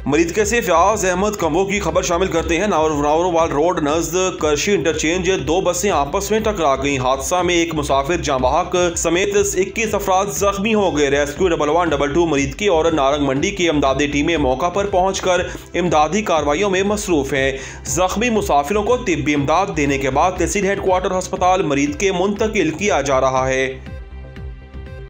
मरीज के से फयाज अहमद कम्बो की खबर शामिल करते हैं। नावरवाल रोड नजद करशी इंटरचेंज दो बसें आपस में टकरा गईं। हादसा में एक मुसाफिर जांबाहक समेत 21 अफराद जख्मी हो गए। रेस्क्यू 1112 मरीज की और नारंग मंडी की इमदादी टीमें मौका पर पहुंचकर इमदादी कार्रवाइयों में मसरूफ हैं। जख्मी मुसाफिरों को तिब्बी इमदाद देने के बाद तहसील हेडक्वार्टर अस्पताल मरीज के मुंतकिल किया जा रहा है।